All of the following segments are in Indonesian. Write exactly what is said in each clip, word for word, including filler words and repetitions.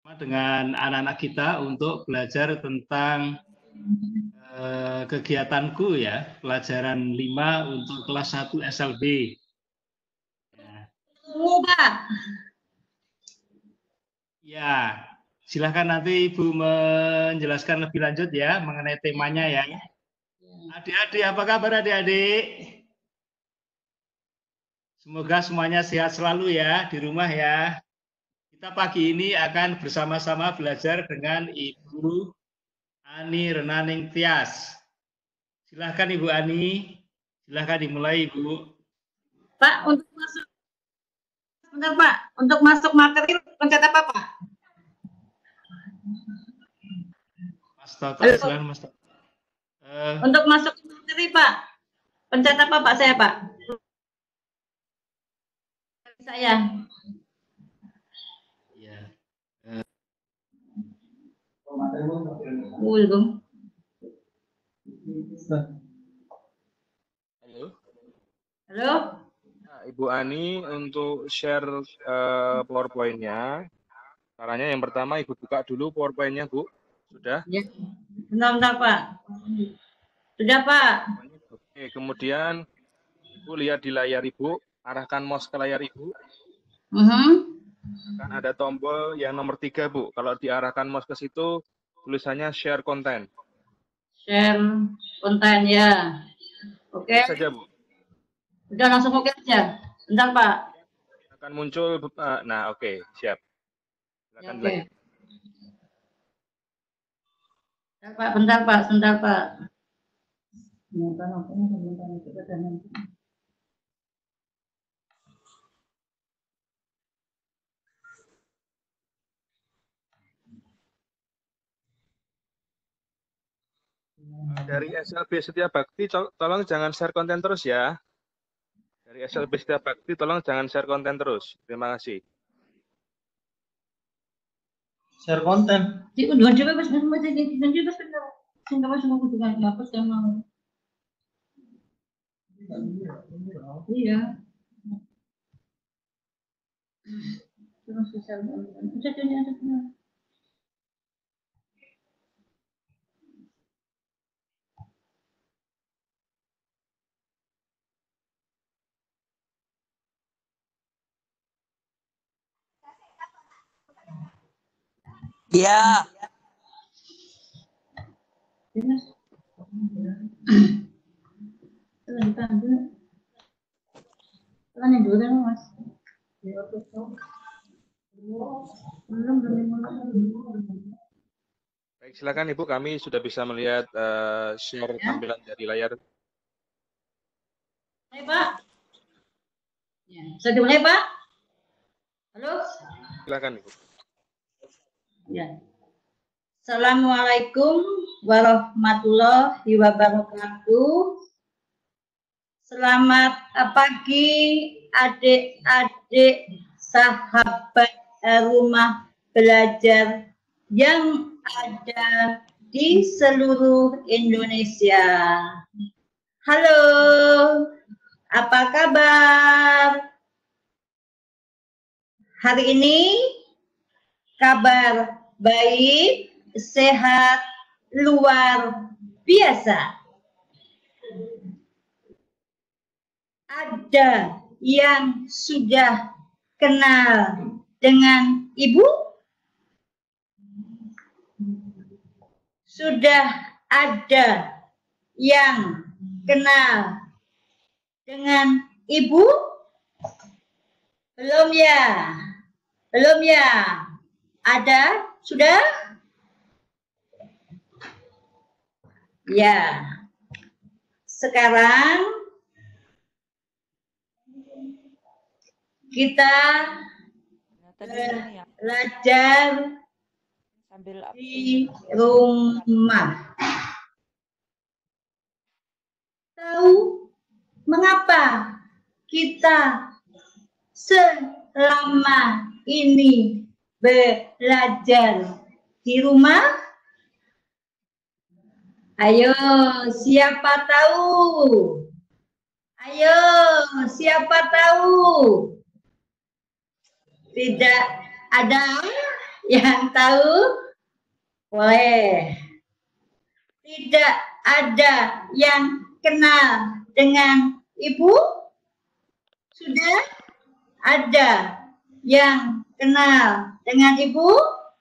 dengan anak-anak kita untuk belajar tentang eh, kegiatanku ya, pelajaran lima untuk kelas satu S L B. Ya. Oh, Pak. Ya, silahkan nanti Ibu menjelaskan lebih lanjut ya mengenai temanya ya. Adik-adik, apa kabar adik-adik? Semoga semuanya sehat selalu ya di rumah ya. Kita pagi ini akan bersama-sama belajar dengan Ibu Ani Renaning Tias. Silahkan Ibu Ani, silahkan dimulai Ibu. Pak, untuk masuk, sebentar Pak, untuk masuk materi pencet apa Pak? Mas Toto, silahkan Mas Toto. Uh, untuk masuk materi Pak, pencet apa Pak saya Pak? Saya. Ya. Uh. Belum. Halo. Halo. Nah, Ibu Ani untuk share uh, PowerPoint-nya. Caranya yang pertama Ibu buka dulu PowerPoint-nya, Bu. Sudah? Ya. Bentar-bentar Pak. Sudah Pak. Oke, kemudian Ibu lihat di layar Ibu, arahkan mouse ke layar Ibu. Uh -huh. Kan ada tombol yang nomor tiga, Bu. Kalau diarahkan mouse ke situ, tulisannya share content. Share konten ya. Oke. Okay. Saja, Bu. Udah langsung oke aja. Bentar, Pak. Akan muncul, nah oke, okay, siap. Silakan ya, oke. Bentar, Pak, bentar, Pak, sebentar, Pak. Dari S L B Setia Bakti, tolong jangan share konten terus ya. Dari S L B Setia Bakti, tolong jangan share konten terus. Terima kasih. Share konten. Di unduhan coba pas pas pas di dan juga sebentar. Saya nggak masuk aku juga nggak pas yang mau. Iya. Terus sosial media. Bisa jadi ada benar. Ya. Mas. Telah dipanggil. Telah yang dulu kan Mas. Belum belum Baik, silakan Ibu, kami sudah bisa melihat uh, share ya. Tampilan dari layar. Hai Pak. Ya, bisa dimulai Pak? Halo. Silakan Ibu. Ya. Assalamualaikum warahmatullahi wabarakatuh. Selamat pagi adik-adik sahabat rumah belajar yang ada di seluruh Indonesia. Halo, apa kabar? Hari ini kabar baik, sehat, luar biasa. Ada yang sudah kenal dengan Ibu? Sudah ada yang kenal dengan Ibu? Belum ya? Belum ya? Ada? Sudah? Ya. Sekarang kita belajar di rumah. Tahu mengapa kita selama ini belajar di rumah? Ayo, siapa tahu? Ayo, siapa tahu? Tidak ada Yang tahu boleh. Tidak ada yang kenal dengan Ibu? Sudah ada yang kenal dengan Ibu?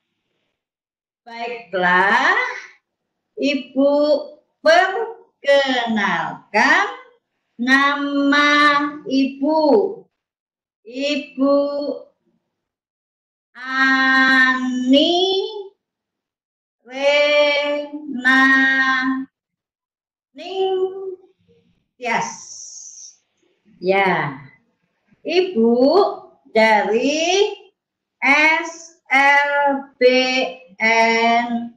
Baiklah, Ibu perkenalkan nama Ibu. Ibu Ani Renaningtyas. Ya, Ibu dari S L B N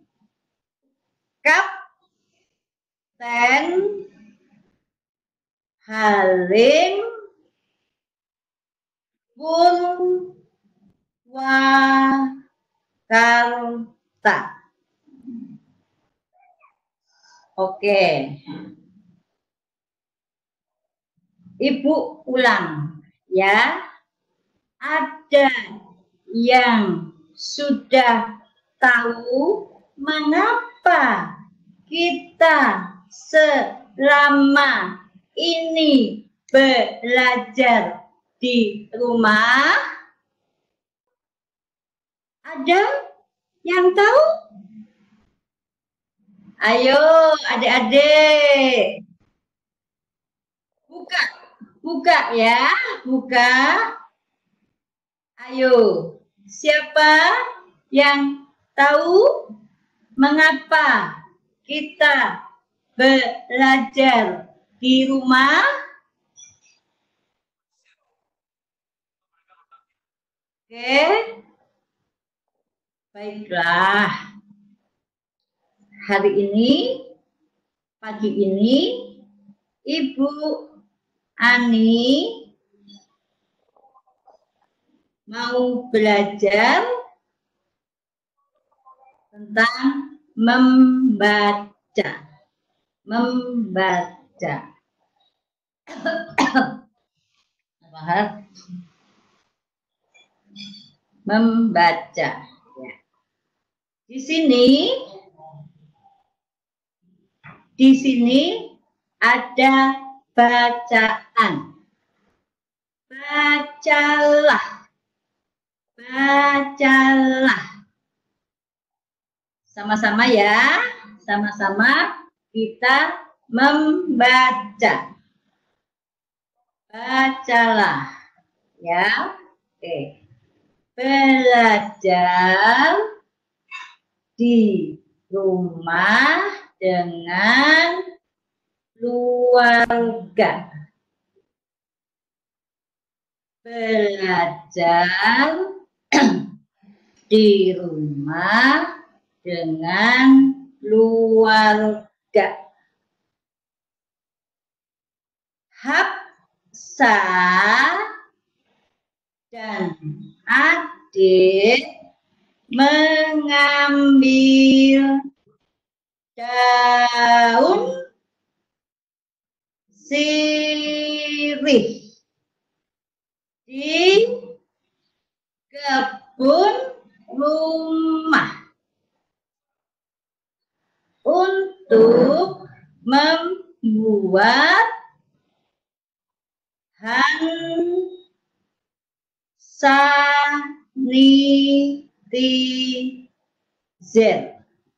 Kapten Halim Purwakarta. Oke. Ibu ulang ya. Ada yang sudah tahu mengapa kita selama ini belajar di rumah? Ada yang tahu? Ayo adik-adik. Buka, buka ya, buka. Ayo, siapa yang tahu mengapa kita belajar di rumah? Oke, baiklah. Hari ini, pagi ini, Ibu Ani mau belajar tentang membaca. Membaca. Membaca. Ya. Di sini, di sini ada bacaan. Bacalah. Bacalah. Sama-sama ya. Sama-sama kita membaca. Bacalah. Ya. Oke. Belajar di rumah dengan keluarga. Belajar di rumah dengan keluarga. Hafsa dan adik mengambil daun sirih di kebun rumah untuk membuat sanitizer.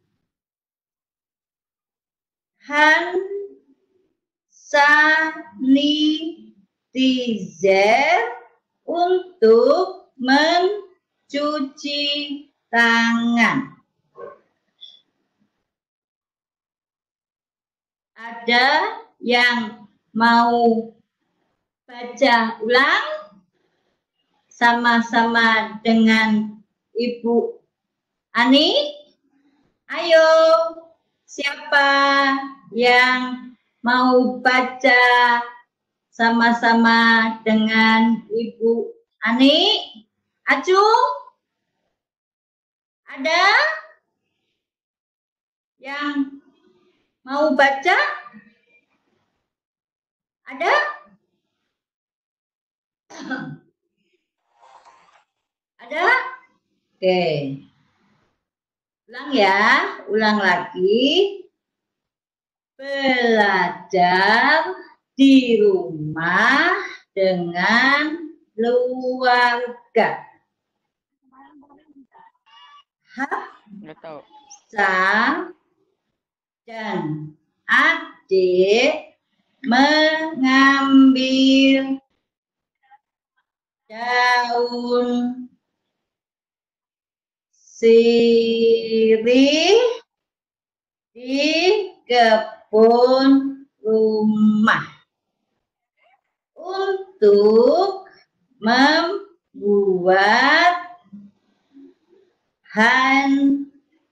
Hand sanitizer untuk mencuci tangan. Ada yang mau baca ulang sama-sama dengan Ibu Ani? Ayo, siapa yang mau baca sama-sama dengan Ibu Ani? Acung? Ada yang mau baca? Ada? Ada? Oke. Ulang ya, ulang lagi. Belajar di rumah dengan keluarga. Hafsa dan adik mengambil daun sirih di kebun rumah untuk membuat hand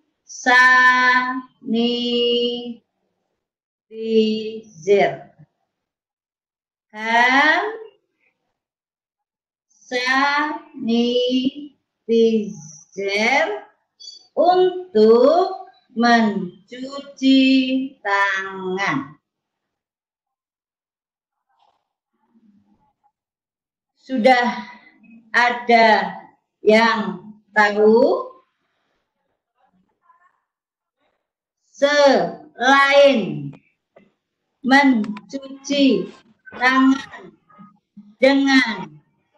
sanitizer. Hand sanitizer untuk mencuci tangan. Sudah ada yang tahu? Selain mencuci tangan dengan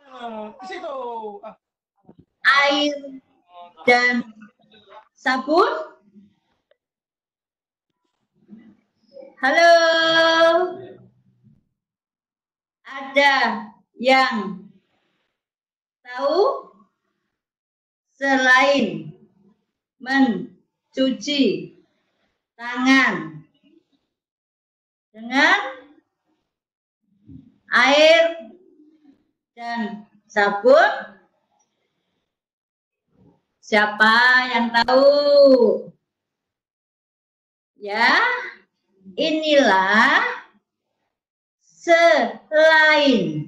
air dan sabun. Halo, ada yang tahu? Selain mencuci tangan dengan air dan sabun, siapa yang tahu? Ya, inilah selain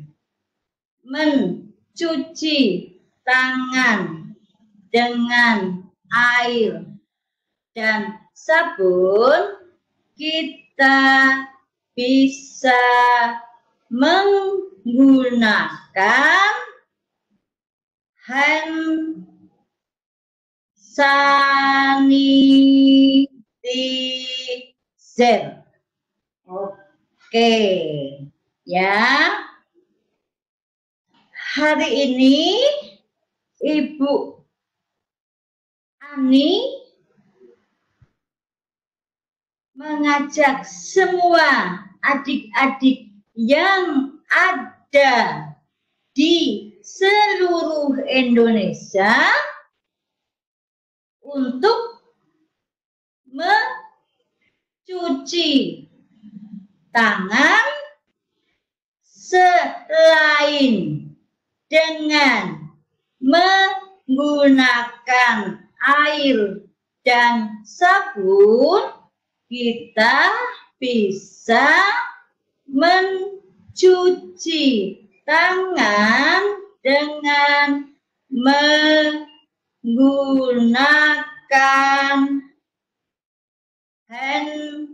mencuci tangan dengan air dan sabun, kita bisa menggunakan hand sanitizer. Oke, ya. Hari ini Ibu Ani mengajak semua adik-adik yang ada di seluruh Indonesia untuk mencuci tangan selain dengan menggunakan air dan sabun, kita bisa mencuci tangan dengan menggunakan hand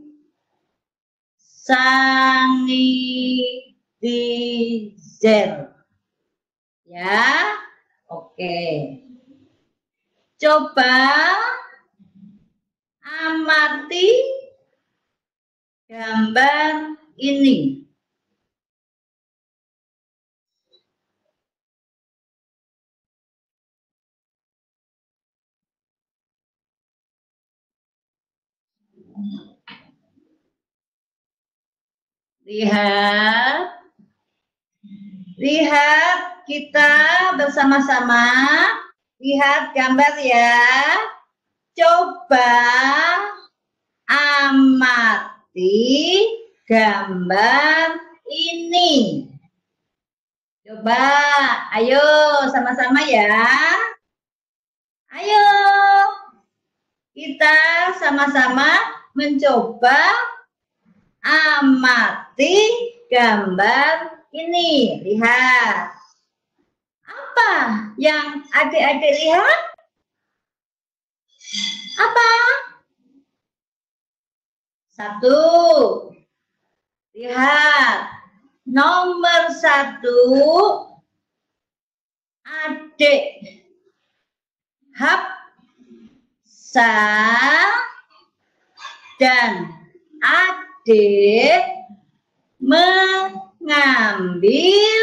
sanitizer. Ya, oke. Coba amati gambar ini. Lihat. Lihat, kita bersama-sama lihat gambar ya. Coba amati gambar ini. Coba, ayo sama-sama ya. Ayo, kita sama-sama mencoba amati gambar ini. Lihat. Apa yang adik-adik lihat? Apa? Satu. Lihat. Nomor satu. Adik Hafsa dan adik mengambil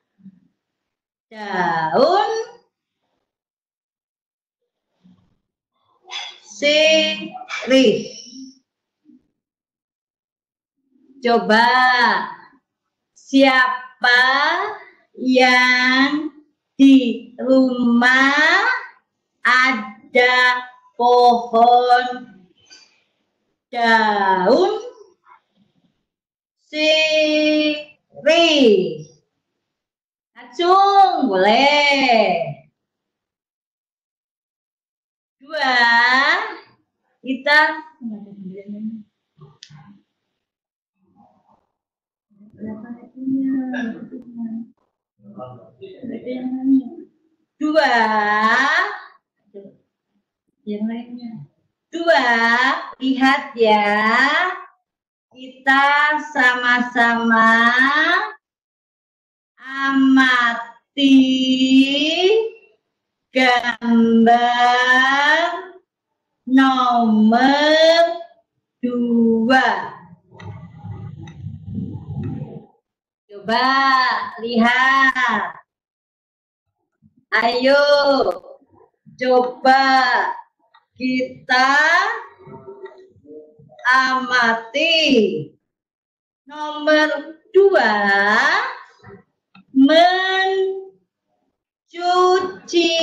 daun sirih. Coba siapa yang di rumah ada pohon daun sirih? Acung, boleh. Dua, kita dua, yang lainnya. Dua, lihat ya, kita sama-sama amati gambar nomor dua. Coba lihat. Ayo, coba kita amati nomor dua, mencuci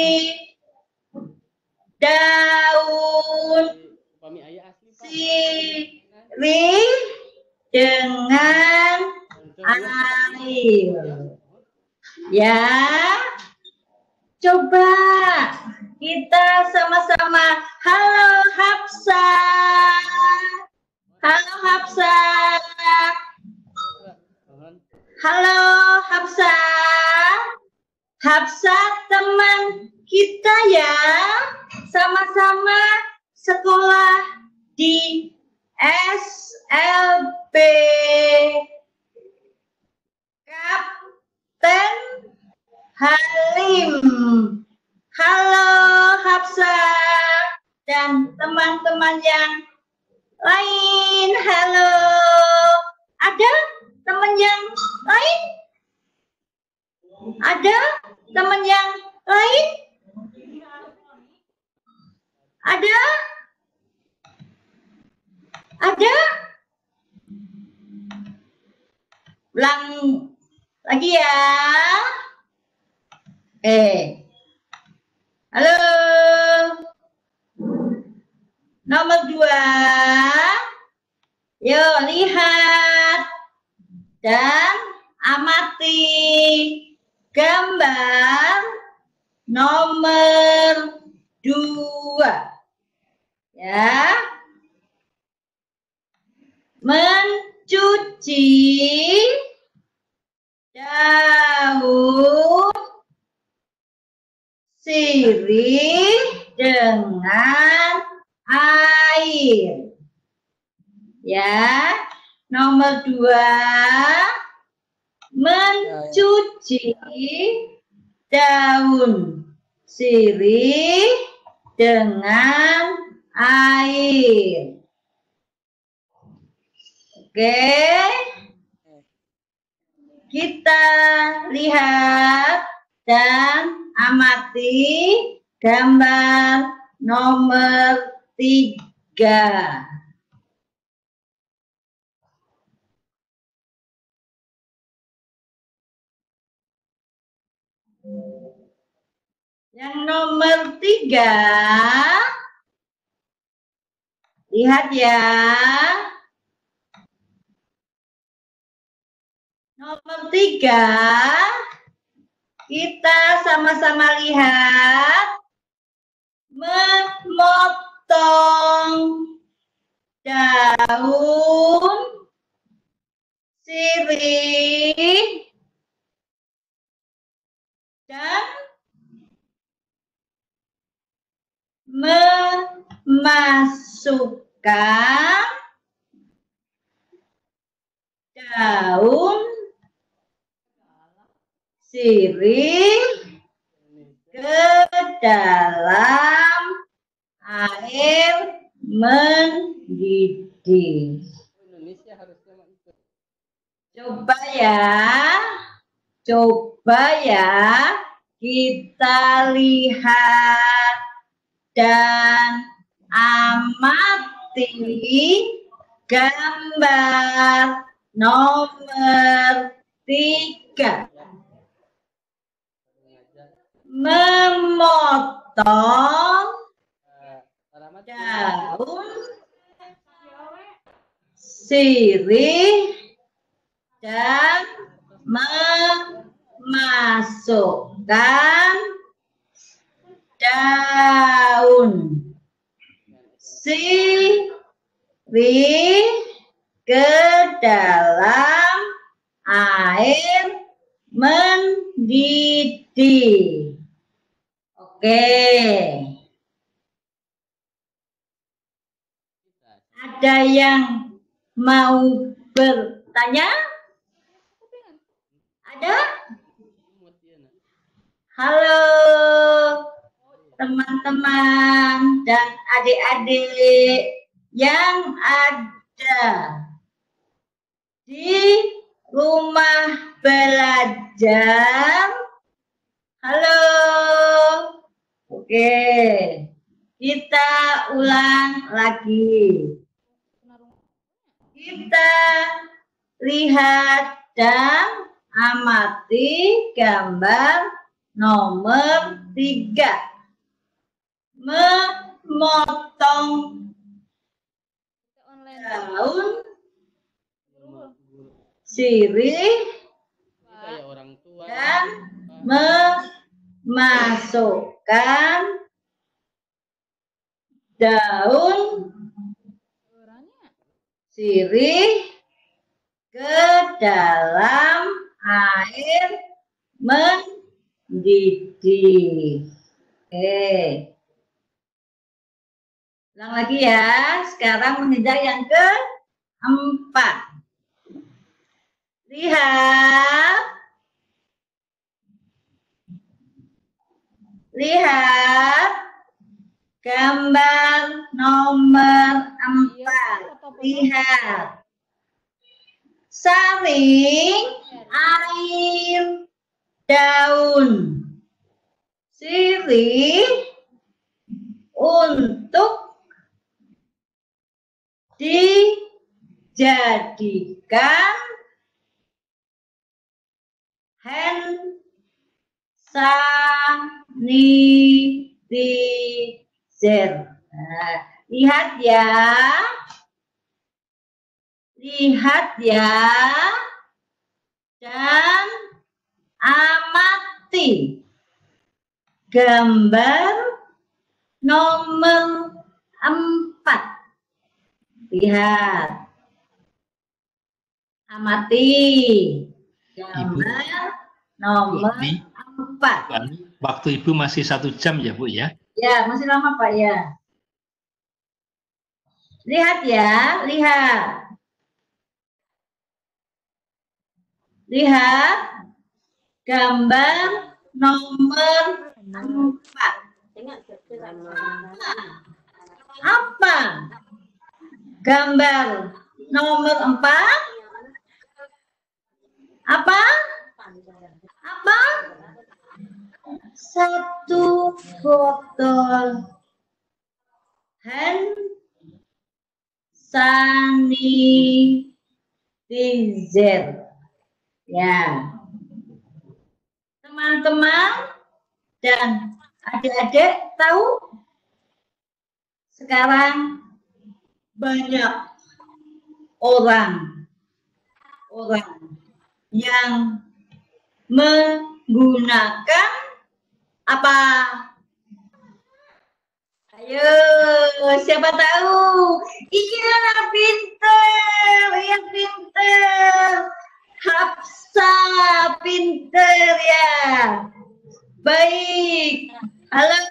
daun sirih dengan air. Ya, coba kita sama-sama. Halo Hafsah. Halo Hafsah. Halo Hafsah. Hafsah teman kita ya. Sama-sama sekolah di S L B Kapten Halim. Halo Hafsah dan teman-teman yang lain. Halo. Ada teman yang lain? Ada teman yang lain? Ada? Ada? Ulang lagi ya. Eh. Halo. Nomor dua. Yuk lihat dan amati gambar nomor dua. Ya. Mencuci daun sirih dengan air. Ya, nomor dua, mencuci daun sirih dengan air. Oke, kita lihat dan amati gambar nomor tiga. Yang nomor tiga, lihat ya. Nomor tiga, kita sama-sama lihat memotong daun sirih dan memasukkan daun sirih ke dalam Mendidih. Coba ya, coba ya, kita lihat dan amati gambar nomor tiga. Memotong daun sirih dan memasukkan daun sirih ke dalam air mendidih. Oke. Ada yang mau bertanya? Ada? Halo teman-teman dan adik-adik yang ada di rumah belajar. Halo. Oke. Kita ulang lagi. Kita lihat dan amati gambar nomor tiga. Memotong daun sirih dan memasukkan daun sirih ke dalam air mendidih. Oke. Ulang lagi ya. Sekarang mengejar yang keempat. Lihat. Lihat gambar nomor empat. Lihat. Saring air daun sirih untuk dijadikan hand sanitizer. Nah, lihat ya. Lihat ya. Dan amati gambar nomor empat. Lihat. Amati gambar nomor empat. Waktu Ibu masih satu jam ya, Bu ya? Ya, masih lama Pak ya. Lihat ya, lihat. Lihat gambar nomor empat. Apa? Gambar nomor empat? Apa? Apa? Satu botol hand sanitizer. Ya, teman-teman dan adik-adik tahu sekarang banyak orang orang yang menggunakan apa? Ayo, siapa tahu? Iya, pinter, ya pinter. Hafsa, pinter ya. Baik. Halo.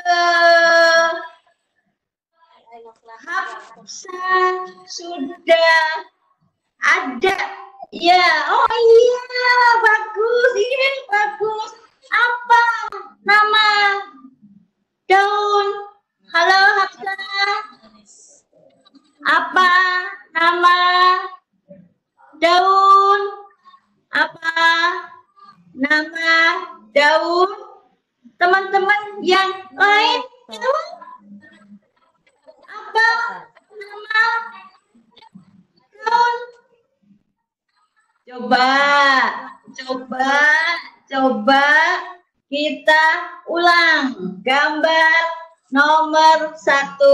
Hafsa sudah ada. Ya, oh iya, bagus. Iya, bagus. Apa nama daun? Halo, Hafsa. yang lain tahu apa nama daun? Coba, coba, coba kita ulang gambar nomor satu.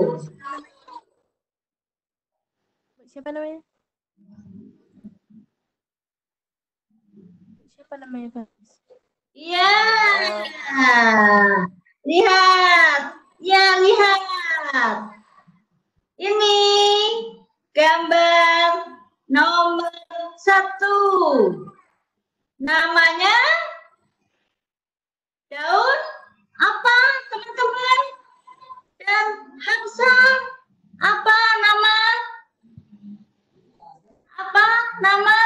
Siapa namanya? Siapa namanya, Pak? Iya, lihat, ya lihat. Ini gambar nomor satu. Namanya daun apa, teman-teman? Dan Hamsa, apa nama? Apa nama?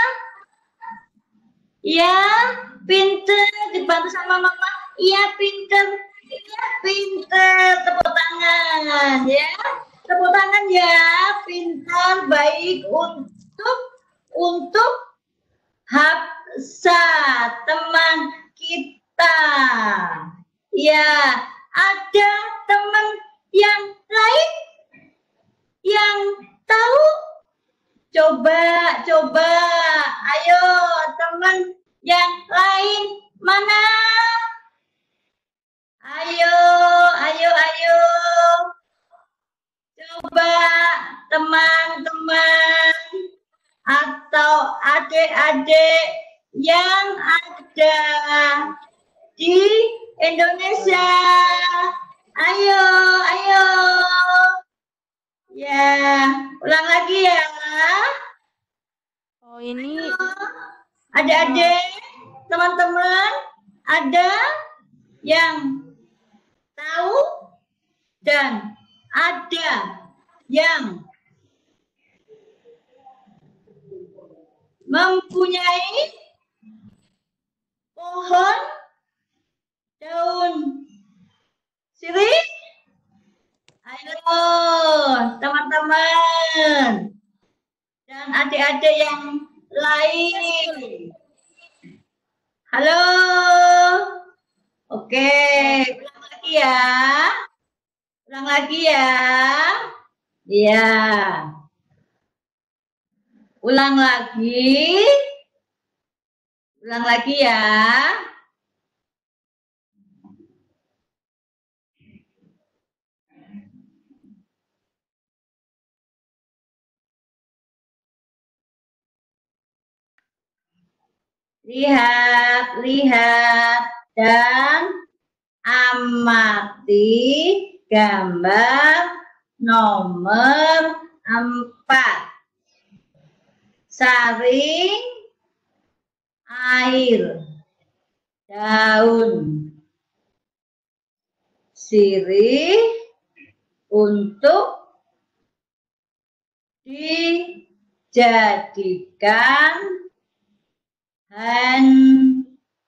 Ya, pinter, dibantu sama mama. Iya, pinter. Iya, pinter. Tepuk tangan, ya. Tepuk tangan ya, pintar, baik untuk untuk Hafsa, teman kita. Ya, ada teman yang lain yang tahu? Coba, coba, ayo teman yang lain mana? Ayo, ayo, ayo. Coba teman-teman atau adik-adik yang ada di Indonesia. Ayo, ayo. Ya, ulang lagi ya. Oh, ini Adik-adik, teman-teman, ada yang tahu dan ada yang mempunyai pohon daun sirih. Ayo, teman-teman dan adik-adik yang lain. Halo. Oke, ulang lagi ya. Ulang lagi ya. Iya. Ulang lagi. Ulang lagi ya. Lihat, lihat, dan amati gambar nomor empat. Saring air daun sirih untuk dijadikan hand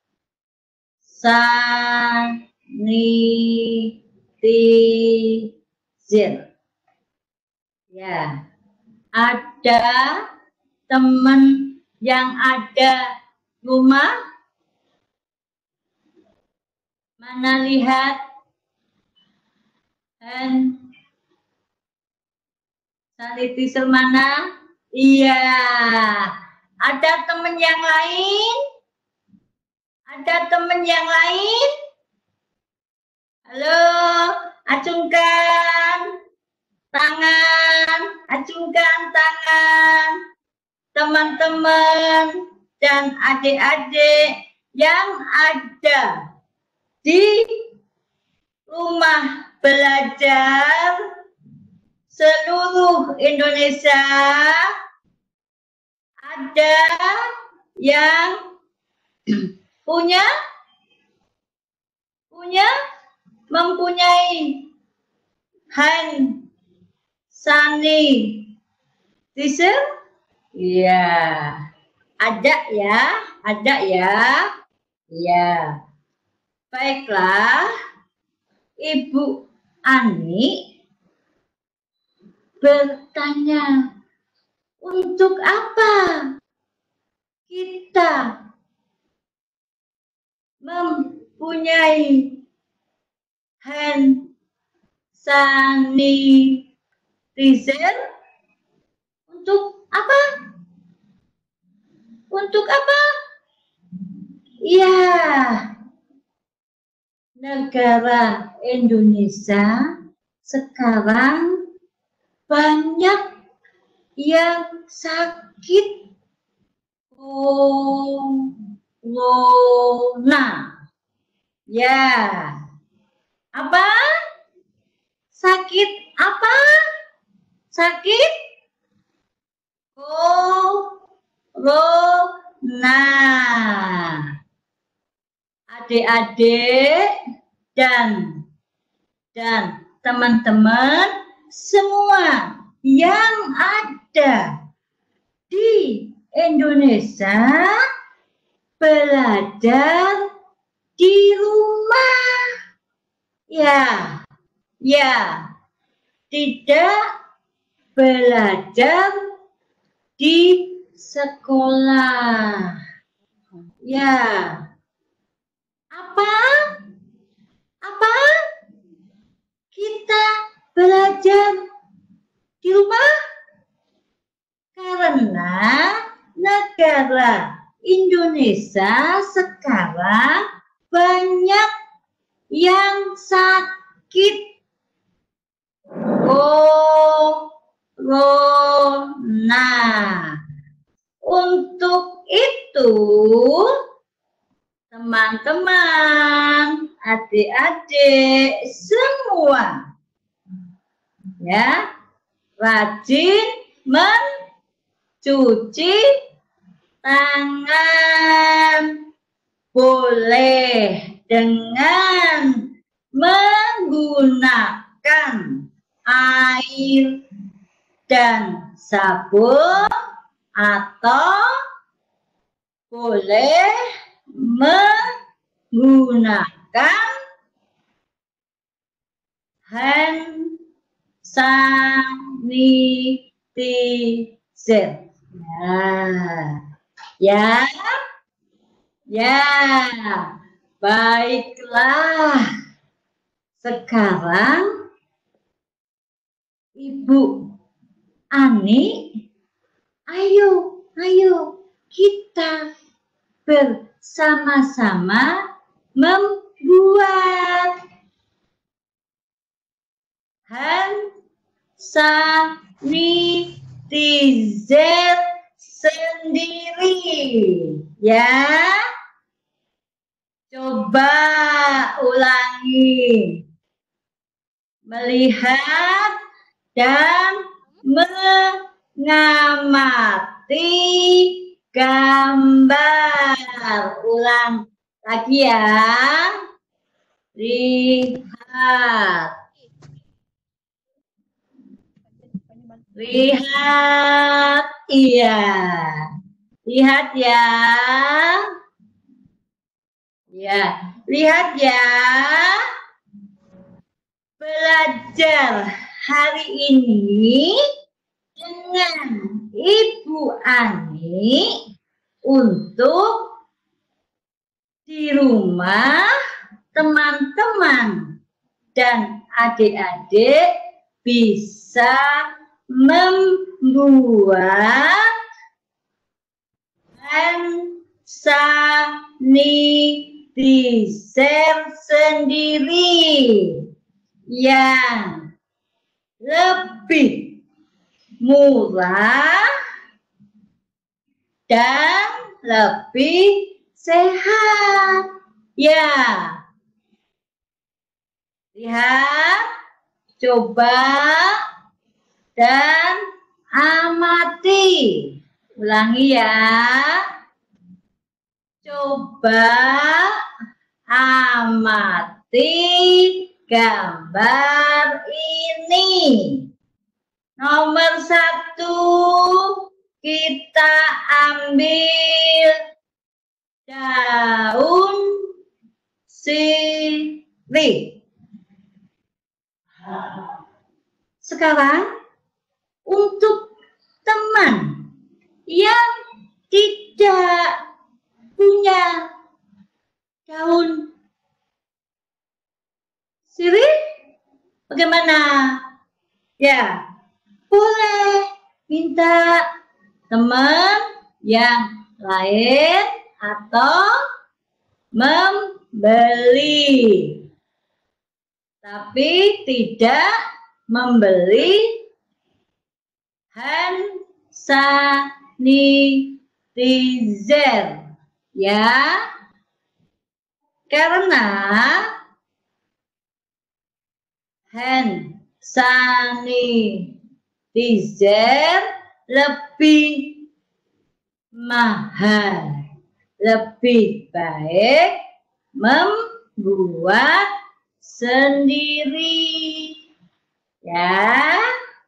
sanitizer. Ya, ada teman yang ada rumah? Mana lihat hand sanitizer mana? Iya. Ada teman yang lain? Ada teman yang lain? Halo, acungkan tangan, acungkan tangan. Teman-teman dan adik-adik yang ada di rumah belajar seluruh Indonesia. Ada yang punya punya mempunyai hand sanitizer? Iya, ada ya, ada ya. Iya. Baiklah, Ibu Ani bertanya, untuk apa kita mempunyai hand sanitizer untuk apa? Untuk apa? Ya, negara Indonesia sekarang banyak yang sakit corona. Ya, apa? Sakit apa? Sakit corona. Adik-adik dan dan teman-teman semua yang ada di Indonesia belajar di rumah. Ya, ya, tidak belajar di sekolah. Ya, apa? Apa? Kita belajar di rumah karena negara Indonesia sekarang banyak yang sakit corona. Untuk itu, teman-teman, adik-adik semua, ya, rajin mencuci tangan, boleh dengan menggunakan air dan sabun atau boleh menggunakan hand sanitizer. Ya, ya, ya, baiklah. Sekarang Ibu Ani, ayo, ayo kita bersama-sama membuat hand sanitizer sendiri, ya. Coba ulangi. Melihat dan mengamati gambar. Ulang lagi ya. Lihat. Lihat. Iya. Lihat ya. Ya, lihat ya. Belajar hari ini dengan Ibu Ani untuk di rumah teman-teman dan adik-adik bisa membuat hand sanitizer sendiri yang lebih murah dan lebih sehat. Ya, lihat, coba dan amati. Ulangi ya. Coba amati gambar ini. Nomor satu, kita ambil daun sirih. Sekarang untuk teman yang tidak punya daun Siri, bagaimana? Ya, boleh minta teman yang lain atau membeli. Tapi tidak membeli hand sanitizer. Ya, karena hand sanitizer lebih mahal, lebih baik membuat sendiri. Ya,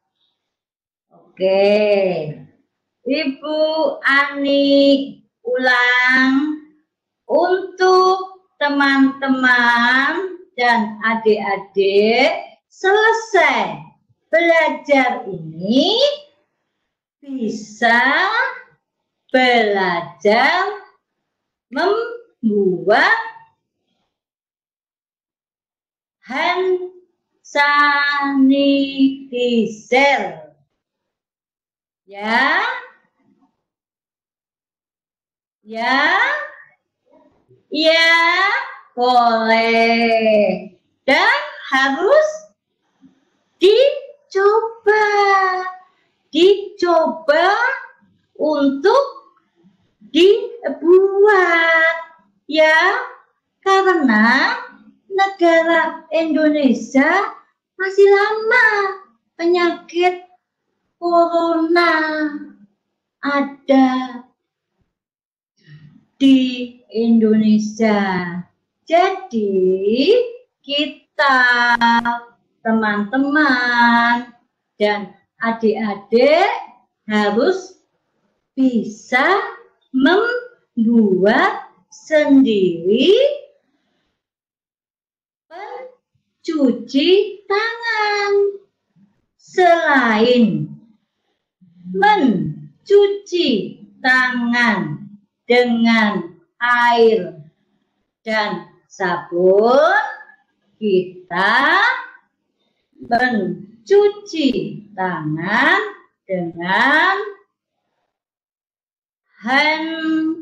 oke. Ibu Ani ulang untuk teman-teman dan adik-adik selesai belajar ini bisa belajar membuat hand sanitizer. Ya. Ya. Ya, boleh. Dan harus dicoba. Dicoba untuk dibuat. Ya, karena negara Indonesia masih lama penyakit corona ada di Indonesia. Jadi kita teman-teman dan adik-adik harus bisa membuat sendiri pencuci tangan. Selain mencuci tangan dengan air dan sabun, kita mencuci tangan dengan hand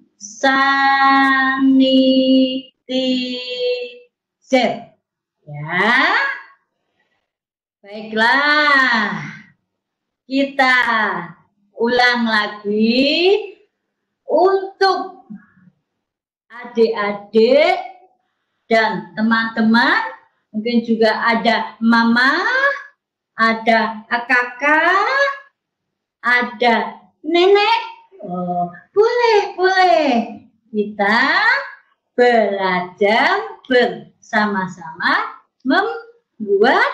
sanitizer. Ya, baiklah, kita ulang lagi untuk adik-adik dan teman-teman, mungkin juga ada mama, ada kakak, ada nenek. Oh, boleh, boleh. Kita belajar bersama-sama membuat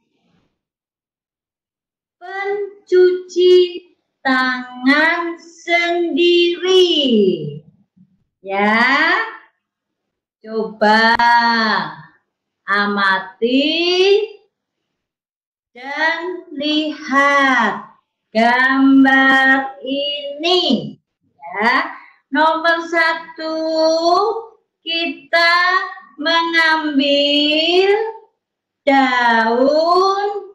pencuci tangan sendiri. Ya, coba amati dan lihat gambar ini. Ya, nomor satu, kita mengambil daun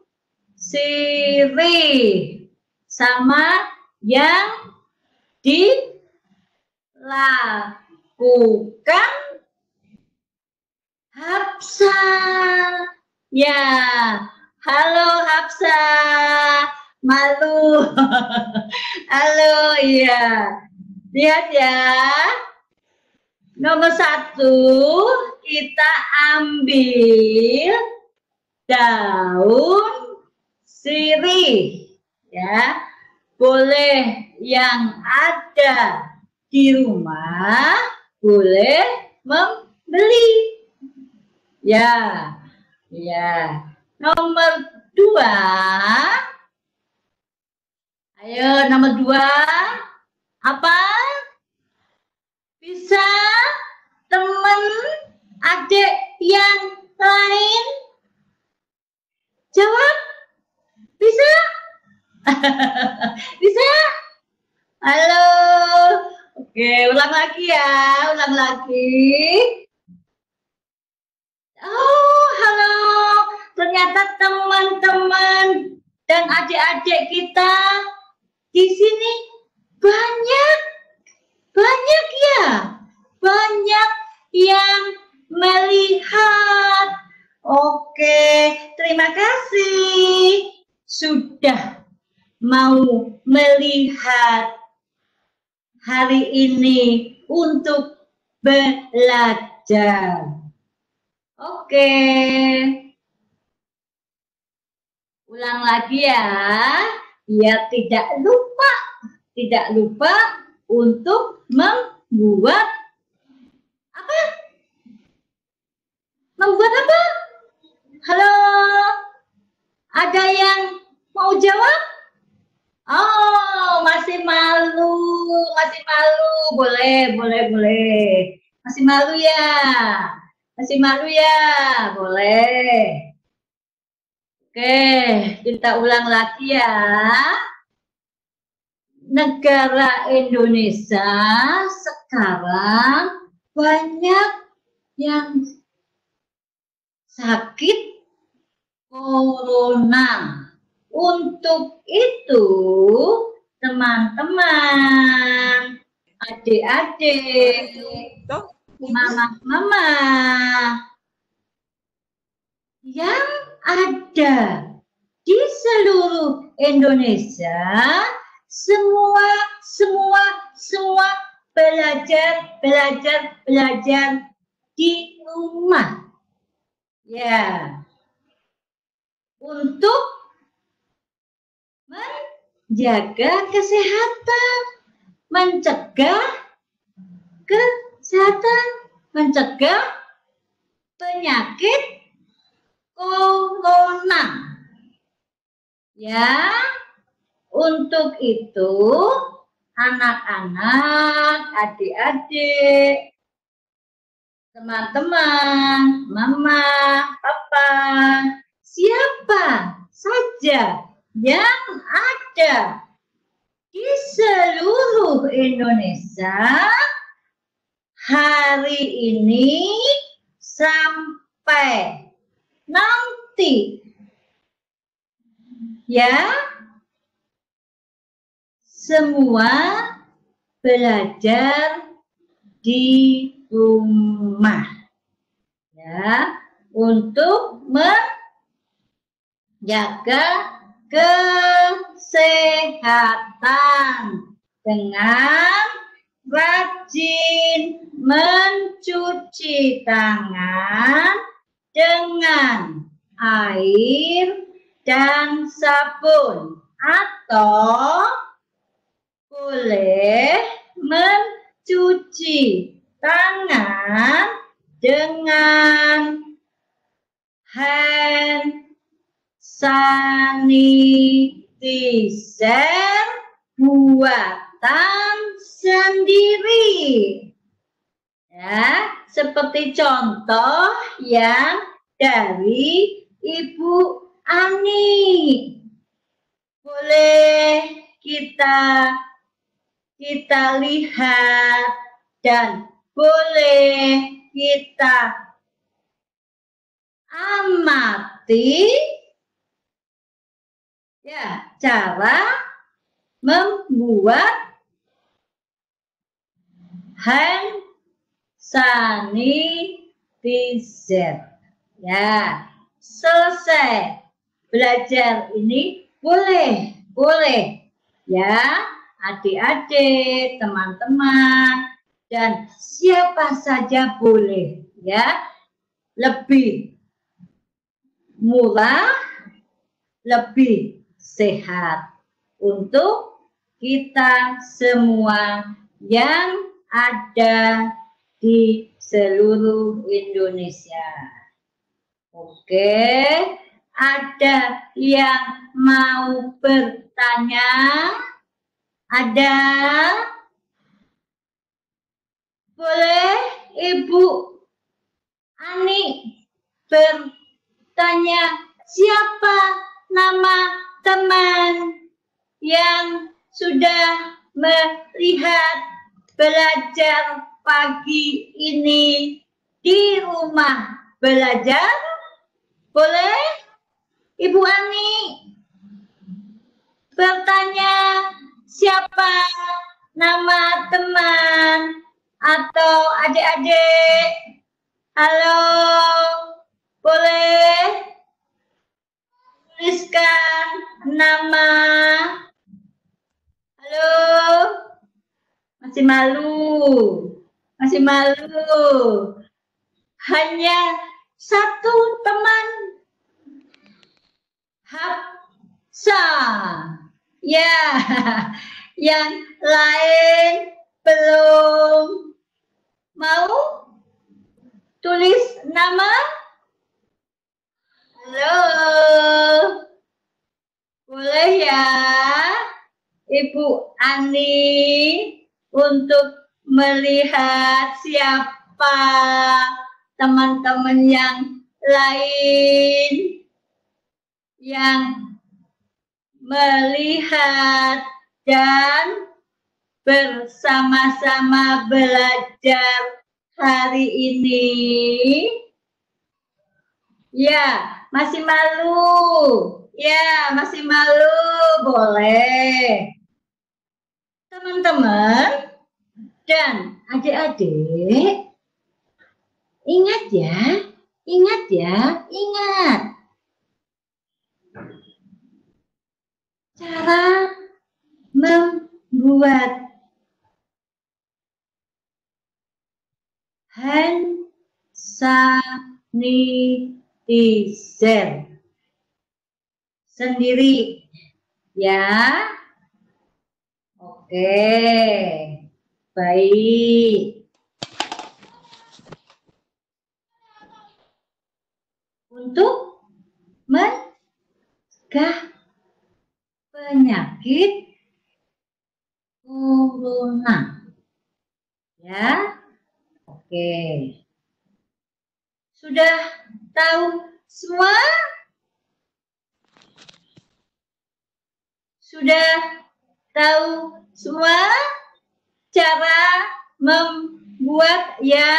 sirih sama yang dilakukan Hapsa. Ya, halo Hapsa, malu. Halo, ya. Lihat ya. Nomor satu, kita ambil daun sirih. Ya, boleh yang ada di rumah, boleh membeli. Ya, ya. Nomor dua, ayo nomor dua, apa? Bisa teman adik yang lain jawab? Bisa? Bisa? Halo. Oke, ulang lagi ya, ulang lagi. Oh, halo ternyata teman-teman dan adik-adik kita di sini banyak, banyak ya, banyak yang melihat. Oke, terima kasih sudah mau melihat hari ini untuk belajar. Oke, ulang lagi ya, biar tidak lupa, tidak lupa untuk membuat apa? Membuat apa? Halo, ada yang mau jawab? Oh, masih malu, masih malu. Boleh, boleh, boleh. Masih malu ya? Masih malu ya? Boleh. Oke, kita ulang lagi ya. Negara Indonesia sekarang banyak yang sakit corona. Untuk itu, teman-teman, adik-adik, mama-mama yang ada di seluruh Indonesia, semua, semua, semua belajar, belajar, belajar di rumah. Ya, untuk menjaga kesehatan, mencegah kesehatan, mencegah penyakit corona. Ya, untuk itu anak-anak, adik-adik, teman-teman, mama, papa, siapa saja yang ada di seluruh Indonesia hari ini sampai nanti, ya, semua belajar di rumah, ya, untuk menjaga kesehatan dengan rajin mencuci tangan dengan air dan sabun, atau boleh mencuci tangan dengan hand sanitizer buatan sendiri, ya, seperti contoh yang dari Ibu Ani. Boleh kita kita lihat dan boleh kita amati, ya, cara membuat hand sanitizer. Ya, selesai belajar ini boleh, boleh, ya, adik-adik, teman-teman, dan siapa saja boleh, ya, lebih murah, lebih sehat untuk kita semua yang ada di seluruh Indonesia. Oke, ada yang mau bertanya? Ada? Boleh Ibu Ani bertanya, siapa nama teman yang sudah melihat belajar pagi ini di rumah belajar? Boleh? Ibu Ani bertanya siapa nama teman atau adik-adik. Halo, boleh tuliskan nama. Halo, masih malu, masih malu. Hanya satu teman, Hafsa. Ya, yang lain belum mau tulis nama. Halo, boleh ya Ibu Ani untuk melihat siapa teman-teman yang lain yang melihat dan bersama-sama belajar hari ini. Ya, masih malu. Ya, masih malu. Boleh. Teman-teman dan adik-adik, ingat ya, ingat ya, ingat. Cara membuat hand sanitizer sendiri ya. Oke, baik. Untuk mencegah penyakit corona ya. Oke, sudah tahu semua? Sudah tahu semua cara membuat ya?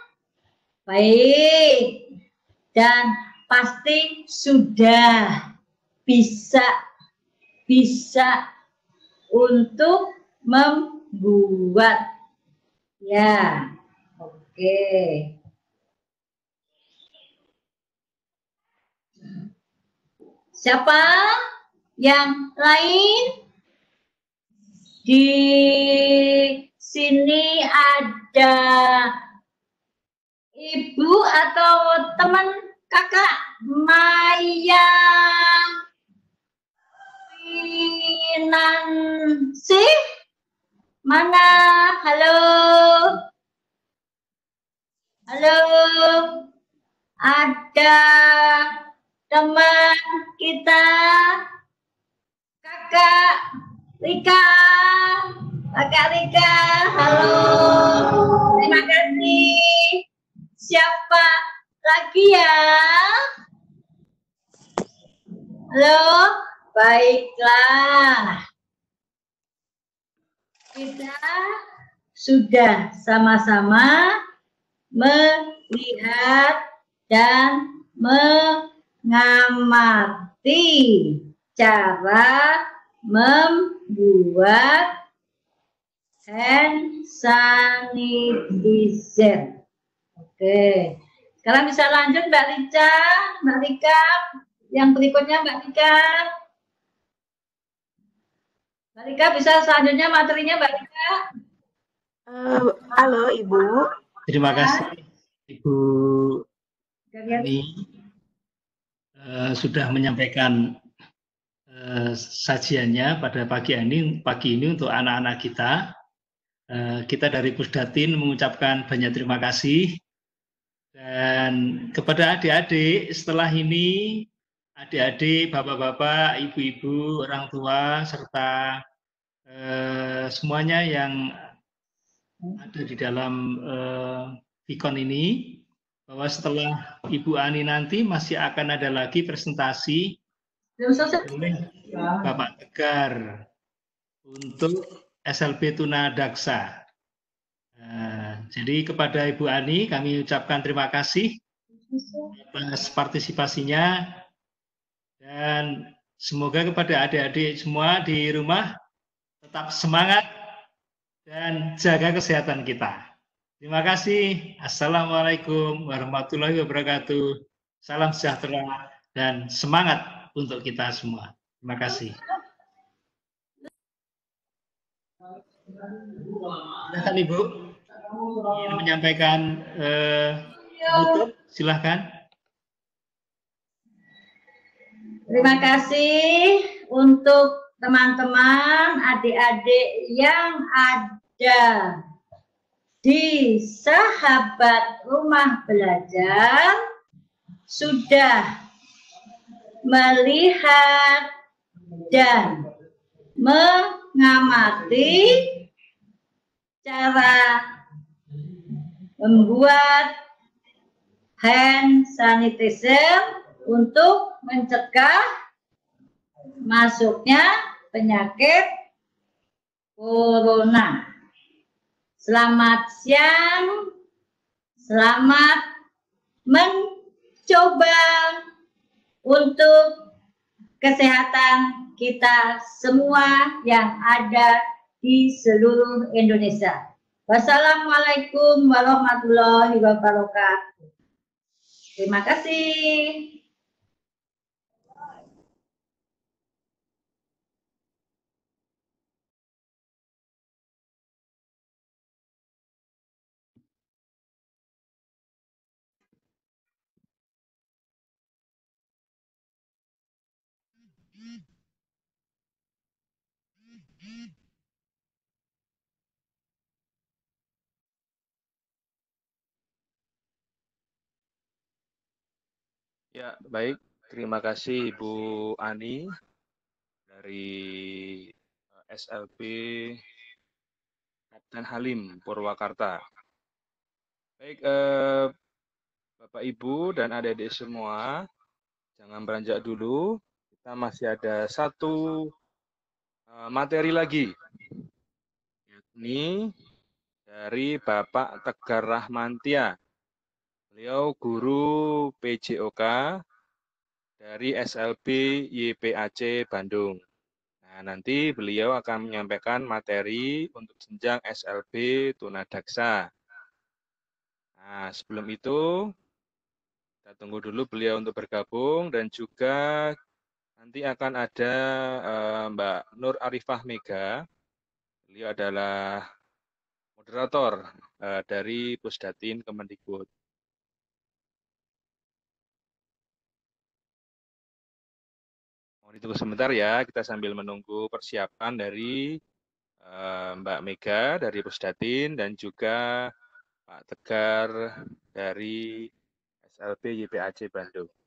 Baik, dan pasti sudah bisa bisa untuk membuat ya. Oke. Siapa yang lain? Di sini ada ibu atau teman kakak Maya Nancy? Mana? Halo? Halo? Ada teman kita, kakak Rika, kakak Rika, halo, terima kasih. Siapa lagi ya? Halo, baiklah. Kita sudah sama-sama melihat dan mengamati cara membuat hand sanitizer. Oke, sekarang bisa lanjut Mbak Rica, Mbak Rika. Yang berikutnya Mbak Rika. Mbak Rika bisa selanjutnya materinya Mbak Rika. Uh, halo Ibu. Terima kasih Ibu Ani uh, sudah menyampaikan uh, sajiannya pada pagi ini, pagi ini untuk anak-anak kita. Uh, kita dari Pusdatin mengucapkan banyak terima kasih. Dan kepada adik-adik, setelah ini adik-adik, bapak-bapak, ibu-ibu, orang tua, serta uh, semuanya yang ada di dalam uh, Vicon ini, bahwa setelah Ibu Ani nanti masih akan ada lagi presentasi oleh Bapak Tegar untuk S L B Tunadaksa. Nah, jadi kepada Ibu Ani kami ucapkan terima kasih atas partisipasinya Dan semoga kepada adik-adik semua di rumah tetap semangat dan jaga kesehatan kita. Terima kasih. Assalamualaikum warahmatullahi wabarakatuh. Salam sejahtera dan semangat untuk kita semua. Terima kasih. Silakan Ibu, ingin menyampaikan eh, penutup, silahkan. Terima kasih untuk teman-teman, adik-adik yang ada di Sahabat Rumah Belajar sudah melihat dan mengamati cara membuat hand sanitizer untuk mencegah masuknya penyakit corona. Selamat siang, selamat mencoba untuk kesehatan kita semua yang ada di seluruh Indonesia. Wassalamualaikum warahmatullahi wabarakatuh. Terima kasih. Ya, baik. Terima kasih Ibu Ani dari S L B Kapten Halim, Purwakarta. Baik, eh, Bapak Ibu dan adik-adik semua, jangan beranjak dulu. Kita masih ada satu uh, materi lagi, yakni dari Bapak Tegar Rahmantia. Beliau guru P J O K dari S L B Y P A C Bandung. Nah, nanti beliau akan menyampaikan materi untuk jenjang S L B Tunadaksa. Nah, sebelum itu, kita tunggu dulu beliau untuk bergabung dan juga nanti akan ada uh, Mbak Nur Arifah Mega. Beliau adalah moderator uh, dari Pusdatin Kemendikbud. Mohon ditunggu sebentar ya, kita sambil menunggu persiapan dari uh, Mbak Mega dari Pusdatin dan juga Pak Tegar dari S L B Y P A C Bandung.